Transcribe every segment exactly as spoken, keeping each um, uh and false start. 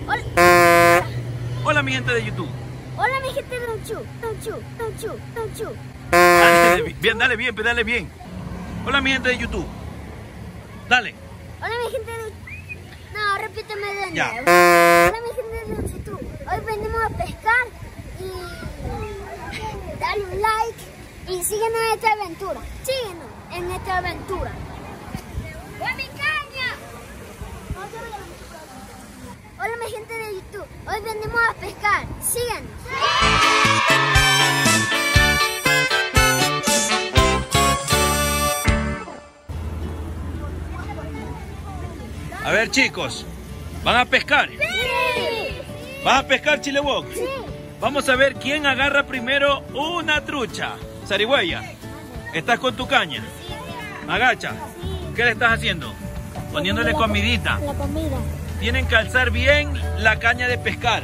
Hola. Hola mi gente de YouTube. Hola mi gente de Don Chu, Don Chu, Don Chu, Don Chu. Dale bien, dale bien, pues dale bien. Hola mi gente de YouTube. Dale. Hola mi gente de... No, repíteme de nuevo. Ya. Hola mi gente de YouTube. Hoy venimos a pescar y dale un like y síguenos en esta aventura. Síguenos en esta aventura. ¡Hola mi caña! Hola mi gente de YouTube. Hoy venimos a pescar. Síguenos. A ver chicos, ¿van a pescar? ¡Sí! ¿Vas a pescar, Chile Wok? ¡Sí! Vamos a ver quién agarra primero una trucha. Zarigüeya, ¿estás con tu caña? Magacha, ¿qué le estás haciendo? Poniéndole comidita. La comida. Tienen que alzar bien la caña de pescar.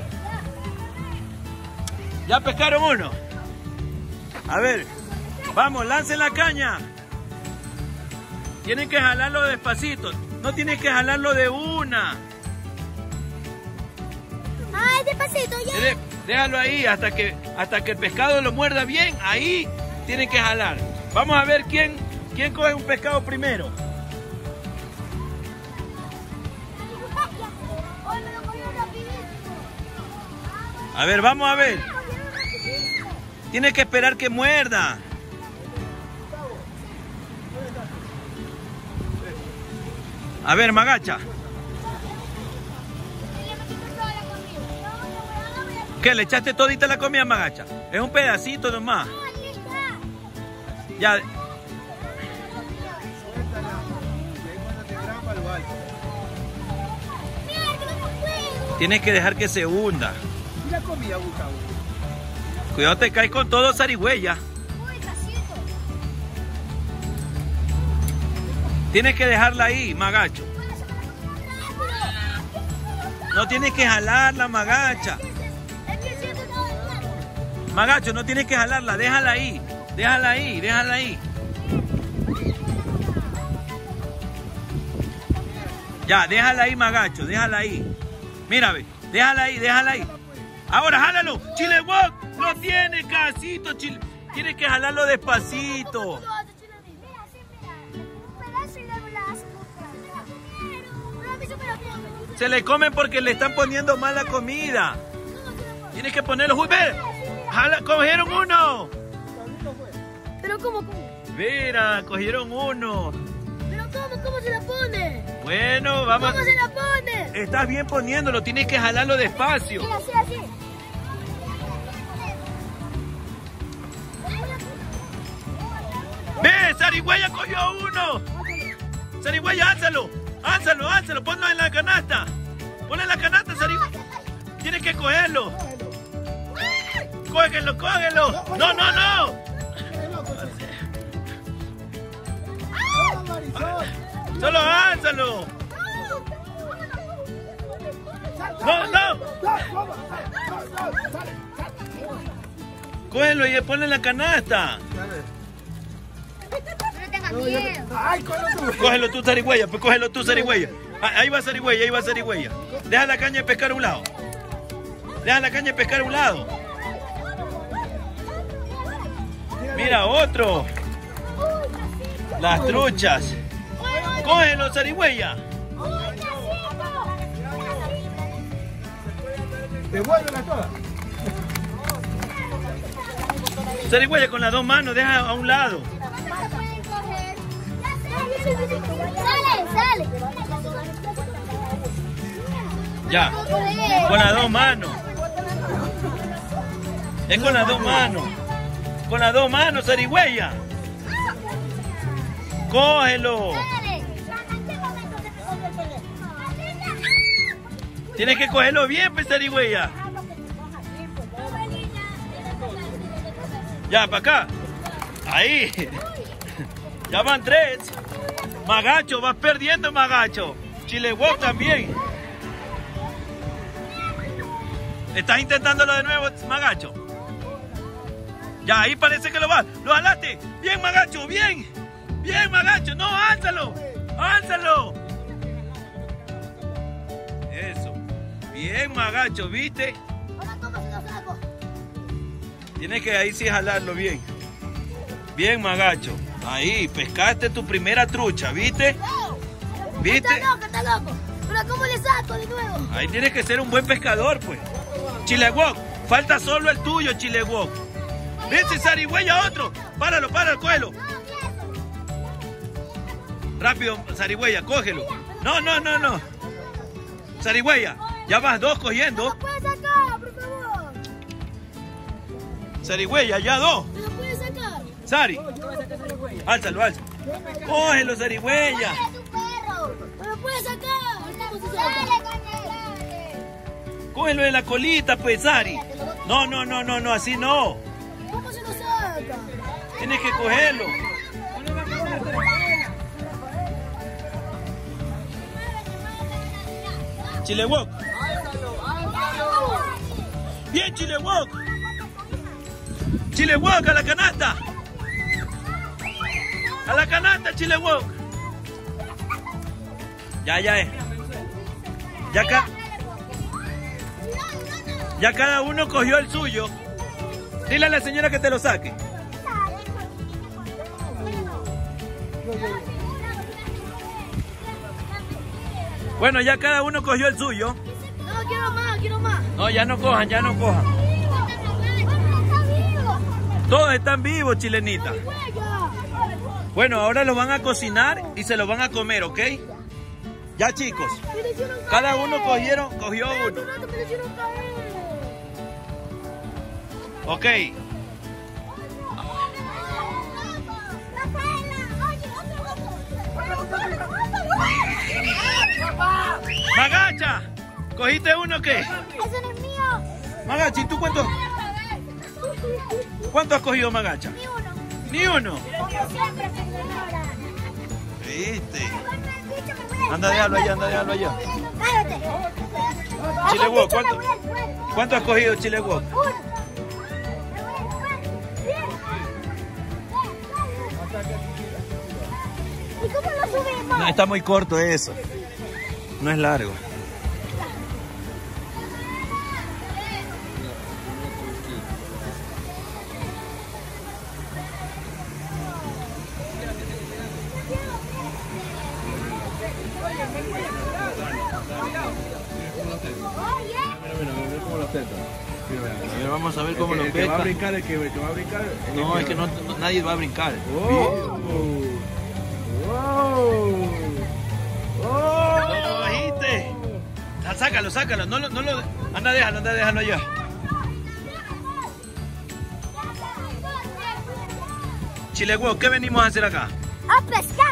¿Ya pescaron uno? A ver, vamos, lancen la caña. Tienen que jalarlo despacito. No tienes que jalarlo de una. ¡Ay, despacito ya! Dé- Déjalo ahí hasta que, hasta que el pescado lo muerda bien. Ahí tienen que jalar. Vamos a ver quién, quién coge un pescado primero. A ver, vamos a ver. Tienes que esperar que muerda. A ver, Magacha. ¿Qué? ¿Le echaste todita la comida, Magacha? Es un pedacito nomás. Ya. Tienes que dejar que se hunda. Cuidado, te caes con todo, zarigüeya. Tienes que dejarla ahí, Magacho. No tienes que jalarla, Magacha. Magacho, no tienes que jalarla, déjala ahí. Déjala ahí, déjala ahí. Ya, déjala ahí, Magacho, déjala ahí. Mira, ve, déjala ahí, déjala ahí. Ahora, jálalo. Chile Wok, lo tiene, casito. Chile. Tienes que jalarlo despacito. Se le comen porque le están poniendo mala comida. Tienes que ponerlo. ¡Uy, ve! Jala, cogieron uno. ¿Pero cómo, cómo? Mira, cogieron uno. ¿Pero cómo, cómo se la pone? Bueno, vamos. ¿Cómo se la pone? Estás bien poniéndolo, tienes que jalarlo despacio. Sí, así, así. ¡Ve! ¡Zarigüeya cogió uno! ¡Zarigüeya, álzalo! ¡Álzalo, álzalo! ¡Ponlo en la canasta! ¡Ponlo en la canasta, Zarigüeya! ¡Tienes que cogerlo! ¡Cógelo, cógelo! ¡No, no, no! ¡Solo álzalo! ¡No, no! ¡Cógelo y ponlo en la canasta! No tengas miedo. Cógelo tú, zarigüeya, pues cógelo tú, zarigüeya. Ah, ahí va zarigüeya, ahí va zarigüeya. Deja la caña de pescar a un lado. Deja la caña de pescar a un lado. Mira, otro. Las truchas. Cógelo, zarigüeya. Devuélvela toda. Zarigüeya con las dos manos, deja a un lado. Sale, sale. Ya, con las dos manos. Es con las dos manos. Con las dos manos, zarigüeya. Cógelo. Tienes que cogerlo bien, pues, zarigüeya. Ya, para acá. Ahí. Ya van tres. Magacho, vas perdiendo, Magacho. Chile Wok también. ¿Estás intentándolo de nuevo, Magacho? Ya, ahí parece que lo vas. ¡Lo jalaste! ¡Bien, Magacho! ¡Bien! ¡Bien, Magacho! ¡No, álzalo! ¡Álzalo! Eso. Bien. Bien, Magacho, ¿viste? Ahora, ¿cómo se lo saco? Tienes que ahí sí jalarlo bien. Bien, Magacho. Ahí, pescaste tu primera trucha, ¿viste? ¿Viste? Está loco, está loco. Pero ¿cómo le saco de nuevo? Ahí tienes que ser un buen pescador, pues. Chile Wok, falta solo el tuyo, Chile Wok. Vete, Zarigüeya, otro. Páralo, páralo, cógelo. Rápido, Zarigüeya, cógelo. No, no, no, no. Zarigüeya, ya vas dos cogiendo. ¿Me lo puedes sacar, por favor? Zarigüeya, ya dos. ¿Me lo puedes sacar? Sari, álzalo, álzalo. Cógelo, Zarigüeya. ¡Dale, tu perro! ¡Me lo puedes sacar! ¿Cómo se saca? ¡Dale, dale! Cógelo de la colita, pues, Sari. No, no, no, no, no, así no. ¿Cómo se lo saca? Tienes que cogerlo. Chile Wok. Bien, Chile Wok. Chile Wok, a la canasta. A la canasta, Chile Wok. Ya, ya es. Ya acá. Ya cada uno cogió el suyo. Dile a la señora que te lo saque. Bueno, ya cada uno cogió el suyo. No, quiero más, quiero más. No, ya no cojan, ya no cojan. Todos están vivos, chilenita. Bueno, ahora los van a cocinar y se los van a comer, ¿ok? Ya, chicos. Cada uno cogieron, cogió uno. Ok. Magacha, ¿cogiste uno o qué? ¡Ese no es mío! Magacha, ¿y tú cuánto? ¿Cuánto has cogido, Magacha? Ni uno. Ni uno. Como siempre, señora. ¿Viste? Anda, déjalo allá, anda, déjalo allá. Cállate. Chile Wok, ¿cuánto, ¿cuánto has cogido, Chile Wok? Uno. ¿Y cómo lo subimos? No, está muy corto eso. No es largo. A ver, vamos a ver cómo lo pesca. El que va a brincar, el que, el que va a brincar. No, es que no, no- nadie va a brincar. ¡Oh! ¡Oh! ¡Oh! ¿No lo bajiste? Ah, sácalo, sácalo. No, lo- no lo... Anda, déjalo, anda, déjalo allá. Chile Wok, ¿qué venimos a hacer acá? A pescar.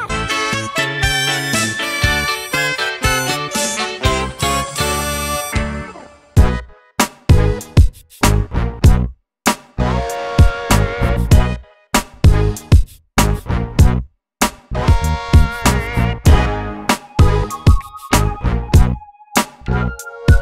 ¡Oh!